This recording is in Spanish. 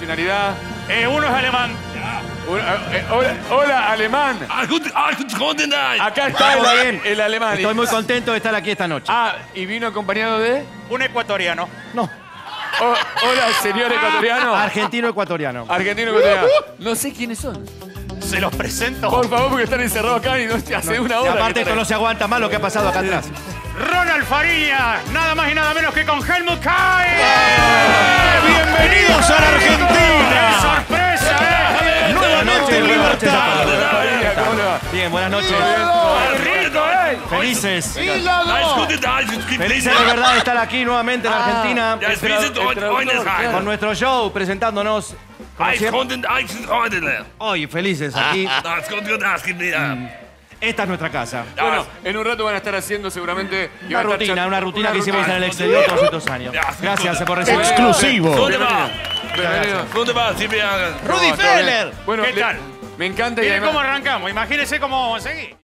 nacionalidad? Uno es alemán. Hola, alemán. Acá está el alemán. Estoy muy contento de estar aquí esta noche. Ah, ¿y vino acompañado de? Un ecuatoriano. No. Hola, señor ecuatoriano. Argentino-ecuatoriano. Argentino-ecuatoriano. No sé quiénes son. Se los presento. Por favor, porque están encerrados acá y no hace una Y hora. aparte esto no se aguanta más lo que ha pasado acá atrás. Ronald Fariña, nada más y nada menos que con Helmut Kai. ¡Bienvenidos a la Argentina! ¡Qué sorpresa, Nuevamente en libertad. ¿Cómo le va? Bien, buenas noches. Felices. Felices de verdad de estar aquí nuevamente en Argentina. Con nuestro show presentándonos. Hoy felices aquí. Esta es nuestra casa. Bueno, en un rato van a estar haciendo seguramente... Una rutina que hicimos en el exterior todos estos años. Gracias por recibir. Exclusivo. Rudy Feller. Bueno, ¿Qué tal? Me encanta y Miren además... cómo arrancamos, imagínense cómo vamos a seguir.